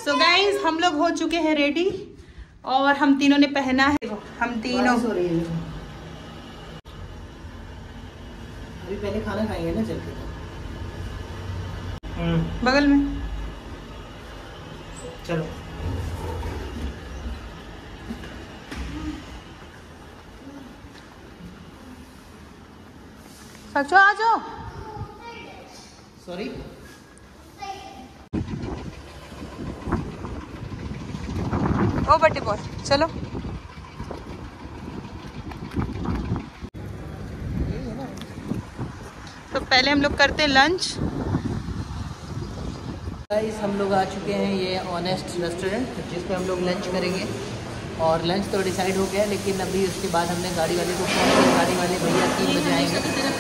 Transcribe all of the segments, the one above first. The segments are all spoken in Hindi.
सो गाइज हम लोग हो चुके हैं रेडी और हम तीनों ने पहना है, हम तीनों अभी पहले खाना खाएंगे ना चल के। बगल में चलो। साक्षू आ जाओ। सॉरी। ओ बर्थडे बॉय चलो। तो पहले हम लोग करते हैं लंच। गाइस हम लोग आ चुके हैं ये ऑनेस्ट रेस्टोरेंट जिस पे हम लोग लंच करेंगे और लंच तो डिसाइड हो गया, लेकिन अभी उसके बाद हमने गाड़ी वाले को फोन किया। गाड़ी वाले भैया 3 बजे आएंगे।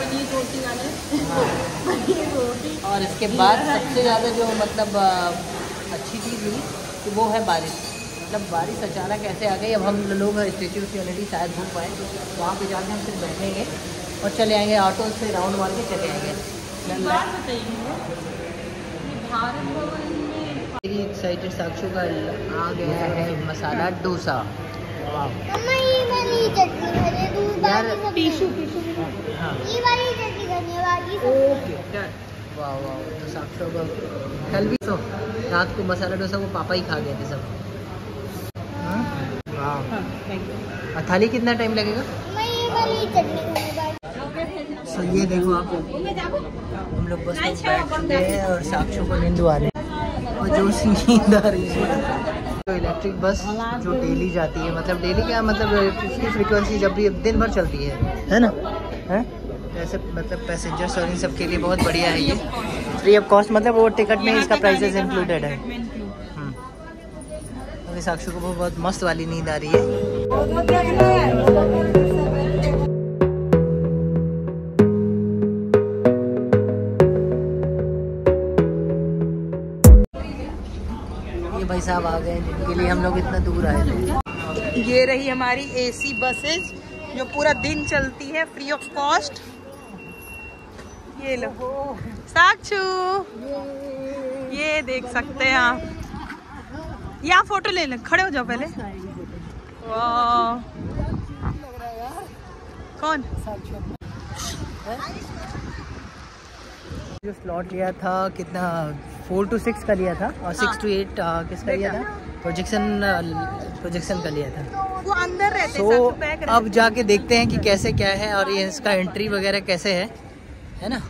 हाँ। और इसके बाद सबसे ज़्यादा जो मतलब अच्छी चीज़ हुई कि वो है बारिश। मतलब बारिश अचानक ऐसे आ गई। अब हम लोग स्टैच्यू ऑफ यूनिटी शायद घूम पाए, वहाँ पे जाके हम फिर बैठेंगे और चले आएंगे, ऑटो से राउंड मार के चले आएंगे। एक्साइटेड साक्षु का आ गया है मसाला डोसा। यार टिशू वाह वाह। तो साक्षु का कल भी तो रात को मसाला डोसा वो पापा ही खा गए थे सब। वाह। थाली कितना टाइम लगेगा? तो ये देखो आप, हम लोग बस में बैठ चुके हैं और साक्षु को नींद आ रही है और जो नींद आ रही है। तो इलेक्ट्रिक बस जो डेली जाती है, मतलब डेली क्या मतलब उसकी फ्रीक्वेंसी जब भी दिन भर चलती है ना, है ऐसे मतलब पैसेंजर्स और इन सब के लिए बहुत बढ़िया है ये। फ्री ऑफ कॉस्ट, मतलब वो टिकट में इसका प्राइसेस इंक्लूडेड है। अभी साक्षु को बहुत मस्त वाली नींद आ रही है। भाई साहब आ गए जिनके लिए हम लोग इतना दूर आए थे। ये रही हमारी एसी बसेस जो पूरा दिन चलती है फ्री ऑफ कॉस्ट। ये लो साक्षु, ये देख सकते हैं आप। यहाँ फोटो ले लें, खड़े हो जाओ पहले। वाह कौन जो स्लॉट लिया था कितना 4 to 6 का लिया था और 6 to 8 किसका लिया था? प्रोजेक्शन का लिया था। वो अंदर रहते तो अब जाके देखते हैं कि कैसे क्या है और ये इसका एंट्री वगैरह कैसे है ना।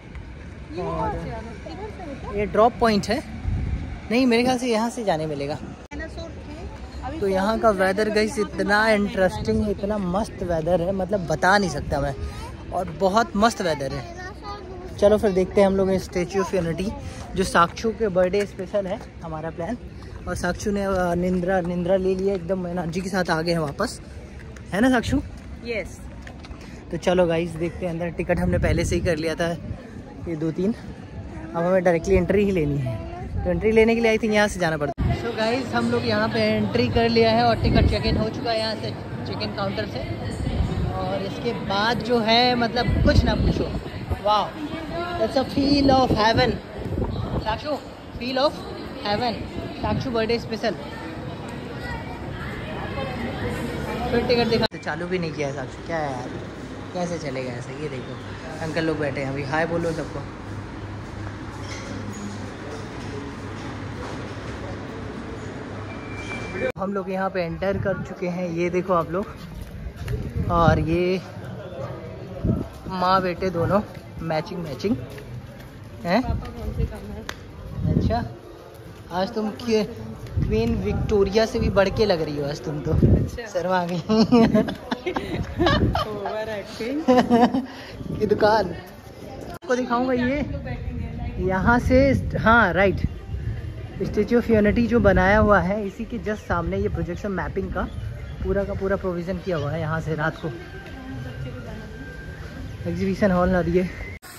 और ये ड्रॉप पॉइंट है, नहीं मेरे ख्याल से यहाँ से जाने मिलेगा। तो यहाँ का वेदर गाइस इतना इंटरेस्टिंग, इतना मस्त वेदर है, मतलब बता नहीं सकता मैं, और बहुत मस्त वेदर है। चलो फिर देखते हैं हम लोग स्टैच्यू ऑफ यूनिटी, जो साक्षु के बर्थडे स्पेशल है हमारा प्लान। और साक्षु ने निंद्रा ले लिया, एकदम एनर्जी के साथ आ गए हैं वापस, है ना साक्षु? यस। तो चलो गाइस देखते हैं अंदर। टिकट हमने पहले से ही कर लिया था ये 2-3, अब हमें डायरेक्टली एंट्री ही लेनी है। तो एंट्री लेने के लिए आई थिंक यहाँ से जाना पड़ता है। सो गाइस हम लोग यहाँ पे एंट्री कर लिया है और टिकट चेक इन हो चुका है यहाँ से, चेक इन काउंटर से। और इसके बाद जो है मतलब कुछ ना पूछो, वाह that's a feel of heaven. Sakshu feel of heaven, Sakshu birthday special. फिर टिकट दिखा, तो चालू भी नहीं किया है साक्षु, क्या है यार, कैसे चलेगा ऐसे? ये देखो अंकल लोग बैठे हैं, अभी हाय बोलो सबको। हम लोग यहाँ पे एंटर कर चुके हैं, ये देखो आप लोग। और ये माँ बेटे दोनों मैचिंग हैं। अच्छा आज तुम क्वीन विक्टोरिया से भी बढ़ के लग रही हो आज तुम तो। शर्मा गई। ये दुकान आपको दिखाऊंगा, ये यहाँ से, हाँ राइट, स्टैच्यू ऑफ यूनिटी जो बनाया हुआ है इसी के जस्ट सामने ये प्रोजेक्शन मैपिंग का पूरा प्रोविज़न किया हुआ है। यहाँ से रात को एग्जीबिशन हॉल ना दिए।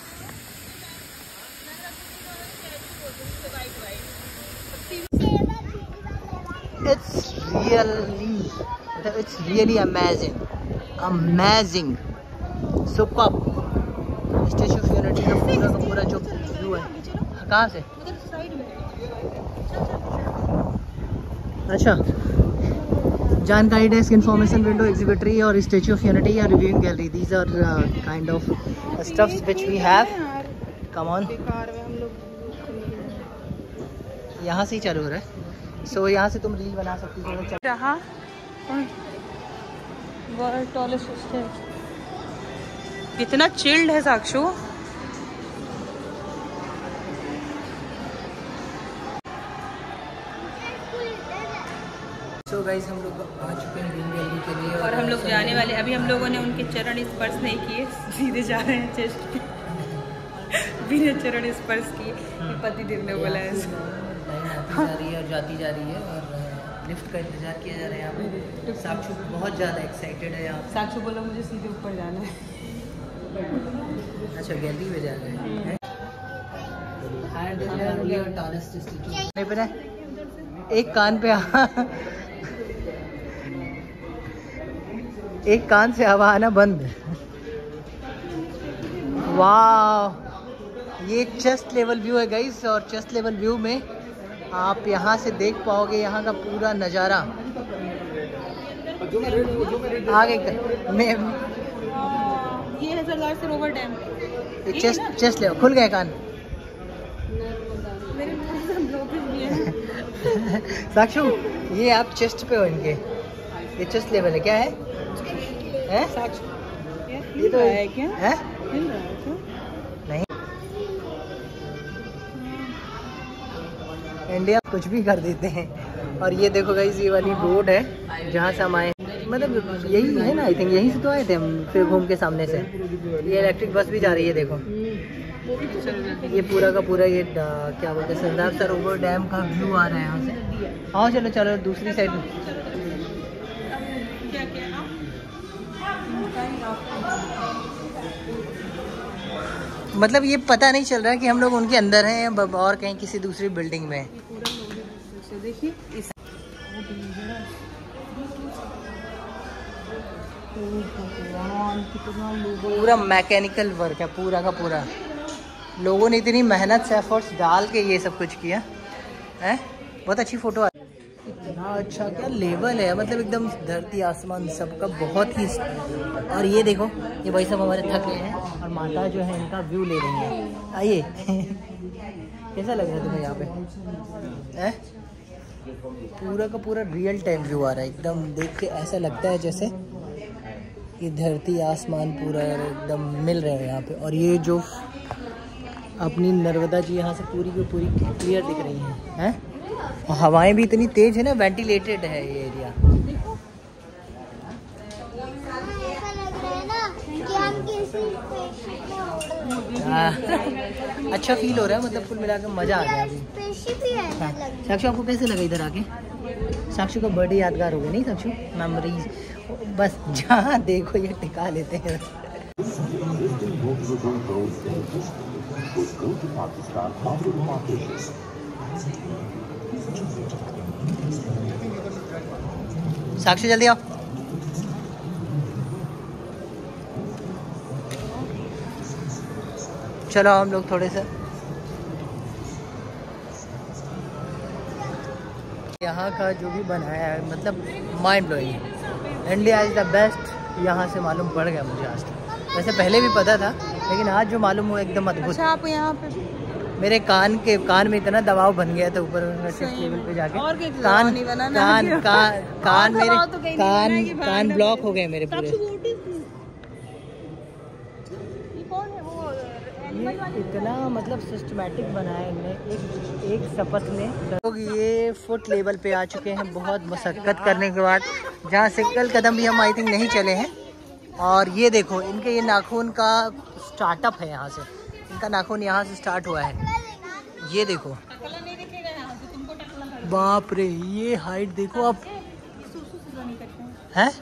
It's really amazing, super. Statue of unity का पूरा जो व्यू है, कहाँ से? अच्छा, जानकारी डेस्क, इंफॉर्मेशन विंडो, एग्जिबिटरी और स्टैच्यू ऑफ यूनिटी या reviewing gallery, these are kind of stuffs which we have. Come on, यहाँ से ही चालू हो रहा है। सो यहाँ से तुम रील बना सकती हो। रहा वर्ल्ड टॉलेस्ट स्टेज, कितना चिल्ड है साक्षु। सो गाइस, हम लोग आ चुके हैं ग्रीन गैलरी के लिए और हम लोग जाने वाले, अभी हम लोगों ने उनके चरण स्पर्श नहीं किए, सीधे जा रहे हैं चेस्ट पे बिना चरण स्पर्श किए। पति देव ने बोला है जा रही है और जाती जा रही है और लिफ्ट का इंतजार किया जा रहा है यहाँ पे। साक्षु बहुत ज़्यादा एक्साइटेड है यहाँ। साक्षु बोला मुझे सीधे ऊपर जाना है। अच्छा, गैलरी में जा रहे हैं। एक कान पे एक कान से हवा आना बंद। वाह, ये चेस्ट लेवल व्यू है गाइस, और चेस्ट लेवल व्यू में आप यहाँ से देख पाओगे यहाँ का पूरा नज़ारा। आगे में ये है Sardar Sarovar dam. Chest level खुल गए कान। साक्षु, ये आप चेस्ट पे हो इनके, ये चेस्ट लेवल है। क्या है? ये तो है क्या? है? नहीं, इंडिया कुछ भी कर देते हैं। और ये देखो गाइस, ये वाली रोड है जहाँ से हम आए, मतलब यही है ना, आई थिंक यहीं से तो आए थे हम, फिर घूम के सामने से। ये इलेक्ट्रिक बस भी जा रही है, देखो। ये पूरा का पूरा ये क्या बोलते हैं, सरदार सरोवर डैम का व्यू आ रहा है यहाँ से। हाँ चलो चलो, दूसरी साइड में। मतलब ये पता नहीं चल रहा है कि हम लोग उनके अंदर हैं और कहीं किसी दूसरी बिल्डिंग में। देखिए पूरा मैकेनिकल वर्क है, पूरा का पूरा। लोगों ने इतनी मेहनत से एफर्ट्स डाल के ये सब कुछ किया है। बहुत अच्छी फोटो आ, इतना अच्छा क्या लेवल है, मतलब एकदम धरती आसमान सबका बहुत ही। और ये देखो, ये भाई सब हमारे थक गए हैं और माता जो है इनका व्यू ले रही है। आइए कैसा लग रहा है तुम्हें यहाँ पे? है पूरा का पूरा रियल टाइम व्यू आ रहा है, एकदम देख के ऐसा लगता है जैसे ये धरती आसमान पूरा एकदम मिल रहे हैं यहाँ पे। और ये जो अपनी नर्मदा जी यहाँ से पूरी की पूरी क्लियर दिख रही हैं। और हवाएं भी इतनी तेज है ना, वेंटिलेटेड है ये एरिया। अच्छा फील हो रहा है, मतलब कुल मिलाकर मजा आ गया अभी। साक्षु, आपको कैसे लगा इधर आके? साक्षु का बर्थडे यादगार हो गया नहीं साक्षु? मेमोरीज बस जहाँ देखो ये टिका लेते हैं। साक्षु जल्दी आओ। चलो हम लोग थोड़े से यहाँ का जो भी बनाया है, मतलब mind blowing. India is the best, यहाँ से मालूम पड़ गया मुझे आज तक। वैसे पहले भी पता था, लेकिन आज जो मालूम हुआ एकदम अद्भुत। अच्छा, आप यहाँ पे मेरे कान में इतना दबाव बन गया था ऊपर लेवल पे जाके। कान ब्लॉक हो गए मेरे पूरे। ये इतना मतलब सिस्टमैटिक बनाया इन्होंने, एक शपथ में। लोग ये फुट लेवल पे आ चुके हैं बहुत मशक्कत करने के बाद, जहाँ सिंगल कदम भी हम आई थिंक नहीं चले हैं। और ये देखो, इनके ये नाखून का स्टार्टअप है, यहाँ से इनका नाखून यहाँ से स्टार्ट हुआ है। ये देखो, बाप रे, ये हाइट देखो आप। है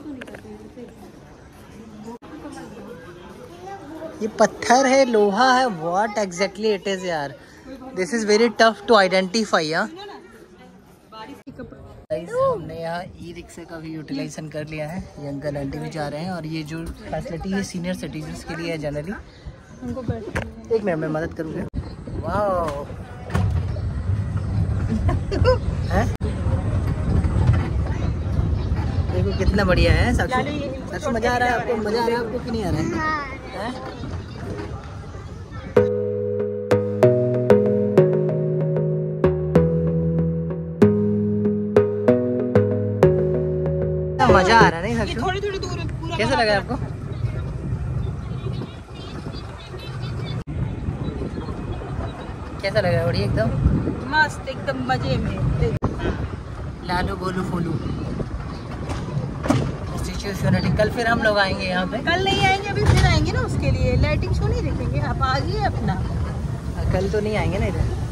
ये पत्थर है, लोहा है, व्हाट एग्जैक्टली इट इज यार। This is very tough to identify. हमने यहाँ ई रिक्शा का भी यूटिलाइजेशन कर लिया है। ये अंकल आंटी भी जा रहे हैं, और ये जो फैसिलिटी है सीनियर सिटीजन्स के लिए है जनरली। एक मिनट में मदद करूँगा। वाह कितना बढ़िया है साक्षी। लालू ये साक्षी मजा आ रहा है आपको? मजा आ रहा है आपको कि नहीं आ रहा है? मजा आ रहा है नहीं ये साक्षी? थोड़ी थोड़ी दूर है, पूरा कैसा लगा आपको? कैसा लगा? बढ़िया एकदम मस्त, एकदम मजे में। Lalu Golu Folu statue of unity. कल फिर हम लोग आएंगे यहाँ पे। कल नहीं आएंगे, अभी फिर आएंगे ना उसके लिए। लाइटिंग शो नहीं देखेंगे, आप आ जाइए अपना। कल तो नहीं आएंगे ना इधर।